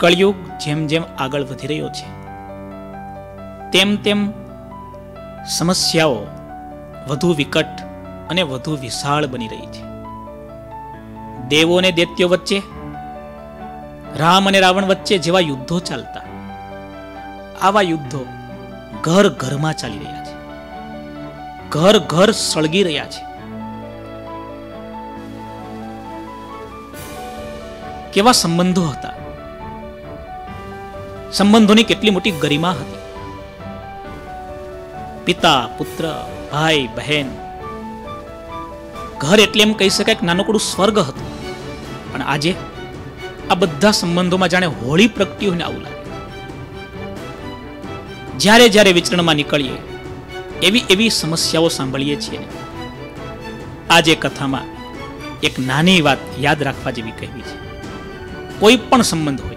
કળિયુગ જેમ જેમ આગળ વધી રહ્યો છે તેમ તેમ સમસ્યાઓ વધુ વિકટ અને વધુ વિશાળ બની રહી છે. દેવો અને દૈત્યો વચ્ચે, રામ અને રાવણ વચ્ચે જેવા યુદ્ધો ચાલતા, આવા યુદ્ધો ઘર ઘરમાં ચાલી રહ્યા છે, ઘર ઘર સળગી રહ્યા છે. કેવા સંબંધો હતા, સંબંધોની કેટલી મોટી ગરિમા હતી. પિતા પુત્ર, ભાઈ બહેન, ઘર એટલે એમ કહી શકાય કે નાનકડું સ્વર્ગ હતું. પણ આજે આ બધા સંબંધોમાં જાણે હોળી પ્રગટી હોય ને આવું લાગે. જ્યારે જ્યારે વિચરણમાં નીકળીએ એવી એવી સમસ્યાઓ સાંભળીએ છીએ. આજે કથામાં એક નાની વાત યાદ રાખવા જેવી કહેવી છે. કોઈ પણ સંબંધ હોય,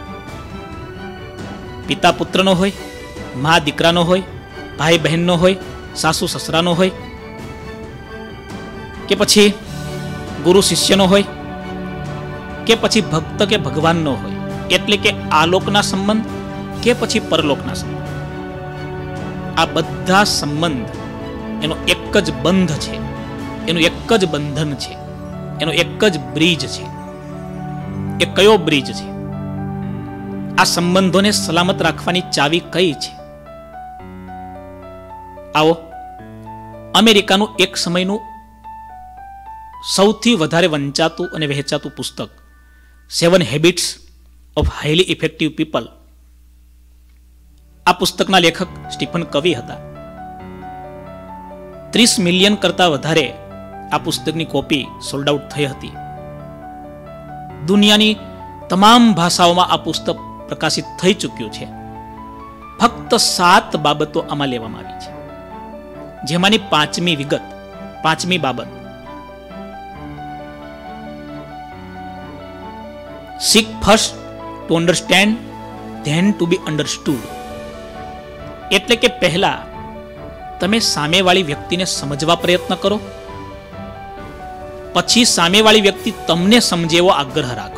પિતા પુત્રનો હોય, મા દીકરાનો હોય, ભાઈ બહેનનો હોય, સાસુ સસરાનો હોય, કે પછી ગુરુ શિષ્યનો હોય, કે પછી ભક્ત કે ભગવાનનો હોય, એટલે કે આલોકના સંબંધ કે પછી પરલોકના સંબંધ, આ બધા સંબંધ એનો એક જ બંધ છે, એનું એક જ બંધન છે, એનો એક જ બ્રિજ છે. એ કયો બ્રિજ છે? આ સંબંધોને સલામત રાખવાની ચાવી કઈ છે? આવો, અમેરિકાનું એક સમયનું સૌથી વધારે વંચાતું અને વહેંચાતું પુસ્તક 7 habits of highly effective people, આ પુસ્તકના લેખક સ્ટીફન કવી હતા. 30 મિલિયન કરતા વધારે આ પુસ્તકની કોપી સોલ્ડ આઉટ થઈ હતી. દુનિયાની તમામ ભાષાઓમાં આ પુસ્તક પ્રકાશિત થઈ ચૂક્યું છે. ફક્ત 7 બાબતો આમાં લેવામાં આવી છે, જેમાંની 5મી બાબત, Seek first to understand, then to be understood. એટલે કે પહેલા તમે સામેવાળી વ્યક્તિને સમજવા પ્રયત્ન કરો, પછી સામેવાળી વ્યક્તિ તમને સમજે એવો આગ્રહ રાખો.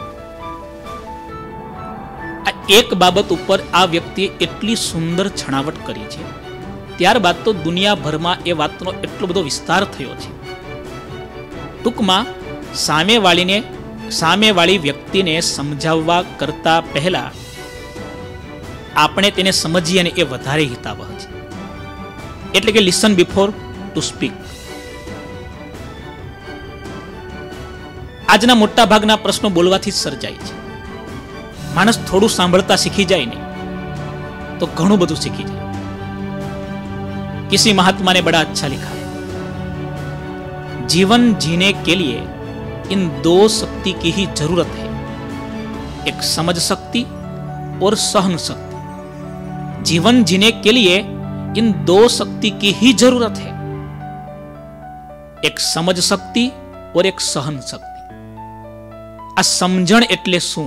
આ એક બાબત ઉપર આ વ્યક્તિએ એટલી સુંદર છણાવટ કરી છે, ત્યારબાદ તો દુનિયાભરમાં એ વાતનો એટલો બધો વિસ્તાર થયો છે. ટૂંકમાં સામેવાળી વ્યક્તિને સમજાવવા કરતા પહેલા આપણે તેને સમજીએ અને એ વધારે હિતાવહ છે. એટલે કે લિસન બિફોર ટુ સ્પીક. આજના મોટા ભાગના પ્રશ્નો બોલવાથી જ સર્જાય છે. માણસ થોડું સાંભળતા શીખી જાય ને તો ઘણું બધું શીખી જાય. किसी महात्मा ने बड़ा अच्छा लिखा है, जीवन जीने के लिए इन 2 शक्ति की ही जरूरत है, एक समझ शक्ति और सहन शक्ति. जीवन जीने के लिए इन 2 शक्ति की ही जरूरत है, एक समझ शक्ति और एक सहन शक्ति. આ સમજણ એટલે શું?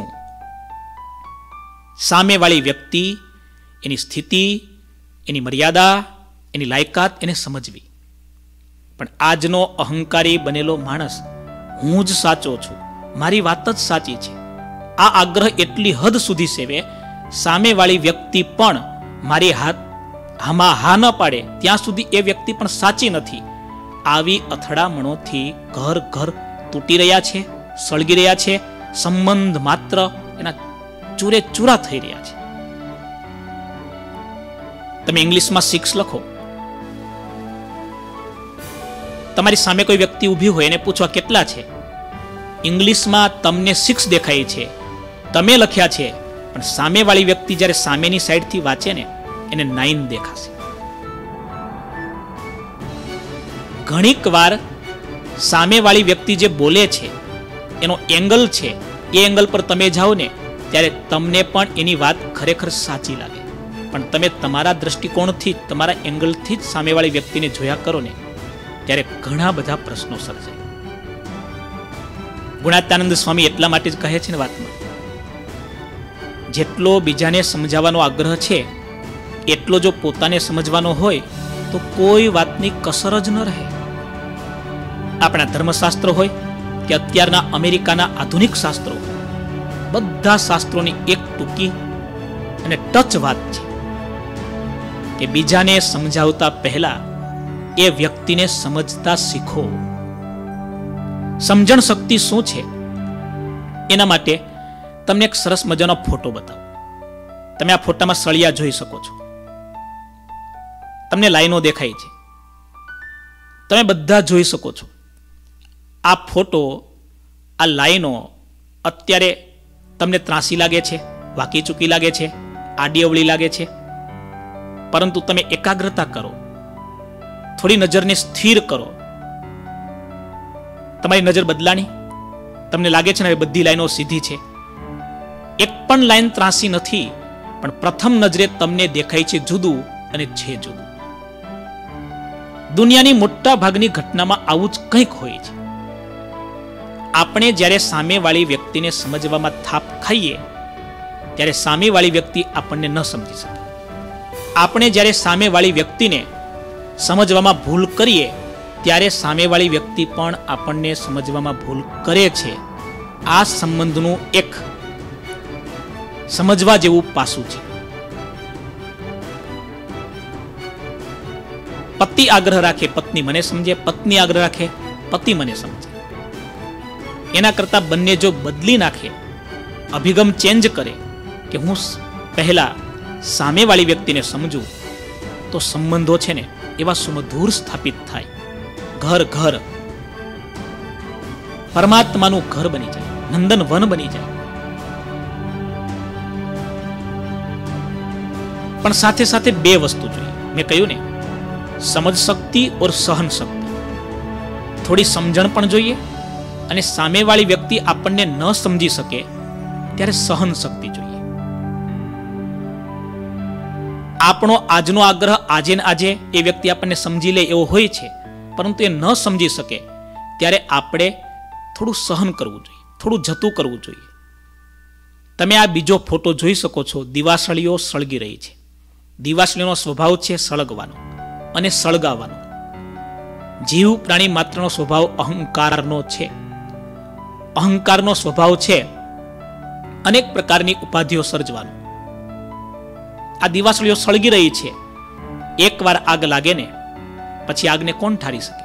સામેવાળી વ્યક્તિ, એની સ્થિતિ, એની મર્યાદા, એની લાયકાત એને સમજવી. પણ આજનો અહંકારી બનેલો માણસ હું જ સાચો છું, મારી વાત જ સાચી છે, આ આગ્રહ એટલી હદ સુધી સેવે, સામેવાળી વ્યક્તિ પણ મારી હામાં હા ન પાડે ત્યાં સુધી એ વ્યક્તિ પણ સાચી નથી. આવી અથડામણોથી ઘર ઘર તૂટી રહ્યા છે, સળગી રહ્યા છે, સંબંધ માત્ર એના ચૂરે ચૂરા થઈ રહ્યા છે. તમે ઇંગ્લિશમાં 6 લખો, તમારી સામે કોઈ વ્યક્તિ ઊભી હોય એને પૂછવા કેટલા છે, ઇંગ્લિશમાં તમને 6 દેખાય છે, તમે લખ્યા છે, પણ સામેવાળી વ્યક્તિ જ્યારે સામેની સાઈડથી વાંચે ને એને 9 દેખાશે. ઘણીક વાર સામેવાળી વ્યક્તિ જે બોલે છે એનો એંગલ છે, એ એંગલ પર તમે જાઓ ને ત્યારે તમને પણ એની વાત ખરેખર સાચી લાગે, પણ તમે તમારા દ્રષ્ટિકોણથી, તમારા એંગલથી જ સામેવાળી વ્યક્તિને જોયા કરો ને ત્યારે ઘણા બધા પ્રશ્નો સર્જાય. ગુણાત્યાનંદ સ્વામી એટલા માટે જ કહે છે ને વાતમાં, જેટલો બીજાને સમજાવવાનો આગ્રહ છે એટલો જો પોતાને સમજવાનો હોય તો કોઈ વાતની કસર જ ન રહે. આપણા ધર્મશાસ્ત્રો હોય કે અત્યારના અમેરિકાના આધુનિક શાસ્ત્રો, બધા શાસ્ત્રોની એક ટૂંકી અને ટચ વાત છે કે બીજાને સમજાવતા પહેલા એ વ્યક્તિને સમજતા શીખો. સમજણ શક્તિ શું છે એના માટે તમને એક સરસ મજાનો ફોટો બતાવો. તમે આ ફોટામાં સળિયા જોઈ શકો છો, તમને લાઈનો દેખાય છે, તમે બધા જોઈ શકો છો. આ ફોટો, આ લાઈનો અત્યારે તમને ત્રાસી લાગે છે, વાકી ચૂકી લાગે છે, આડી અવળી લાગે છે, પરંતુ તમે એકાગ્રતા કરો, થોડી નજરને સ્થિર કરો. તમારી નજર બદલાણી, તમને લાગે છે ને હવે બધી લાઈનો સીધી છે, એક પણ લાઈન ત્રાસી નથી, પણ પ્રથમ નજરે તમને દેખાય છે જુદું અને છે જુદું. દુનિયાની મોટા ભાગની ઘટનામાં આવું જ કંઈક હોય છે. આપણે જ્યારે સામેવાળી વ્યક્તિને સમજવામાં થાપ ખાઈએ ત્યારે સામેવાળી વ્યક્તિ આપણને ન સમજી શકે. આપણે જ્યારે સામેવાળી વ્યક્તિને સમજવામાં ભૂલ કરીએ ત્યારે સામેવાળી વ્યક્તિ પણ આપણને સમજવામાં ભૂલ કરે છે. આ સંબંધનું એક સમજવા જેવું પાસું છે. પતિ આગ્રહ રાખે પત્ની મને સમજે, પત્ની આગ્રહ રાખે પતિ મને સમજે. એના કરતા બંને જો બદલી નાખે, અભિગમ ચેન્જ કરે કે હું પહેલા સામેવાળી વ્યક્તિને સમજું, તો સંબંધો છે ને એવા સુમધુર સ્થાપિત થાય. ઘર ઘર પરમાત્માનું ઘર બની જાય, નંદન વન બની જાય. પણ સાથે સાથે બે વસ્તુ જોઈએ. મેં કહ્યું ને, સમજ શક્તિ ઓર સહન શક્તિ. થોડી સમજણ પણ જોઈએ અને સામેવાળી વ્યક્તિ આપણને ન સમજી શકે ત્યારે સહન શક્તિ જોઈએ. આપણો આજનો આગ્રહ આજે ને આજે એ વ્યક્તિ આપણને સમજી લે એવો હોય છે, પરંતુ એ ન સમજી શકે ત્યારે આપણે થોડું સહન કરવું જોઈએ, થોડું જતું કરવું જોઈએ. તમે આ બીજો ફોટો જોઈ શકો છો. દિવાસળીઓ સળગી રહી છે. દિવાસળીનો સ્વભાવ છે સળગવાનો અને સળગાવવાનો. જીવ પ્રાણી માત્રનો સ્વભાવ અહંકારનો છે. અહંકારનો સ્વભાવ છે અનેક પ્રકારની ઉપાધિઓ સર્જવાનો. આ દિવાસળીઓ સળગી રહી છે. એકવાર આગ લાગે ને પછી આગને કોણ ઠારી શકે?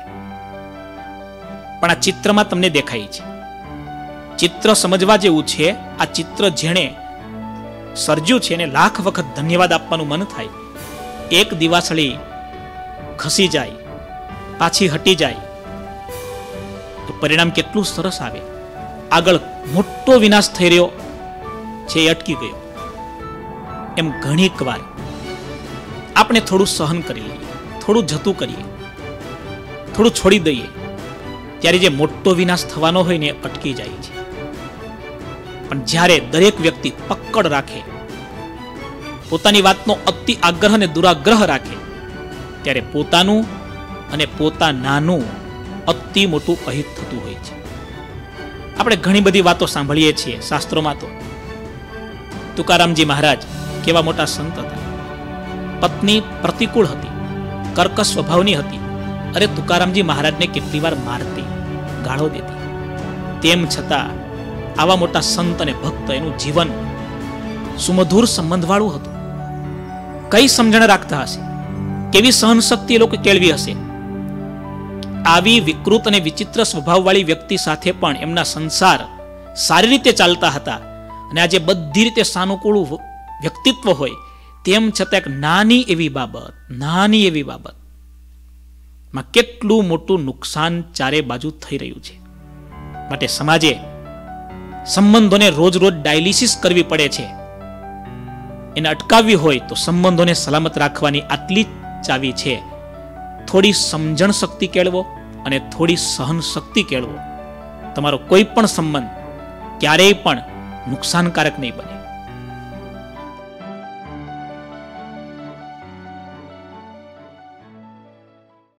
પણ આ ચિત્રમાં તમને દેખાય છે. ચિત્ર સમજવા જેવું છે. આ ચિત્ર જેણે સર્જ્યું છે એને લાખ વખત ધન્યવાદ આપવાનું મન થાય. એક દિવાસળી ખસી જાય, પાછી હટી જાય તો પરિણામ કેટલું સરસ આવે. આગળ મોટો વિનાશ થઈ રહ્યો છે એ અટકી ગયો. એમ ઘણીક વાર આપણે થોડું સહન કરી લઈએ, થોડું જતું કરીએ, થોડું છોડી દઈએ, ત્યારે જે મોટો વિનાશ થવાનો હોય ને એ અટકી જાય છે. પણ જ્યારે દરેક વ્યક્તિ પકડ રાખે, પોતાની વાતનો અતિ આગ્રહ અને દુરાગ્રહ રાખે, ત્યારે પોતાનું અને પોતાનાનું અતિ મોટું અહિત થતું હોય છે. આપણે ઘણી બધી વાતો સાંભળીએ છીએ શાસ્ત્રોમાં. તો તુકારામજી મહારાજ કેવા મોટા સંત હતા. પત્ની પ્રતિકૂળ હતી, કર્કશ સ્વભાવની હતી. અરે તુકારામજી મહારાજને કેટલી વાર મારતી, ગાળો દેતી. તેમ છતાં આવા મોટા સંત અને ભક્ત, એનું જીવન સુમધુર સંબંધવાળું હતું. કઈ સમજણ રાખતા હશે, કેવી સહનશક્તિ એ લોકો કેળવી હશે. આવી વિકૃત અને વિચિત્ર સ્વભાવવાળી વ્યક્તિ સાથે પણ એમના સંસાર સારી રીતે ચાલતા હતા. અને આજે બધી રીતે સાનુકૂળ વ્યક્તિત્વ હોય, તેમ છતાં એક નાની એવી બાબત માં કેટલું મોટું નુકસાન ચારે બાજુ થઈ રહ્યું છે. માટે સમાજે સંબંધોને રોજ રોજ ડાયાલિસિસ કરવી પડે છે. એને અટકાવવી હોય તો સંબંધોને સલામત રાખવાની આટલી જ ચાવી છે. થોડી સમજણ શક્તિ કેળવો અને થોડી સહન શક્તિ કેળવો. તમારો કોઈ પણ સંબંધ ક્યારેય પણ નુકસાનકારક નહીં બને.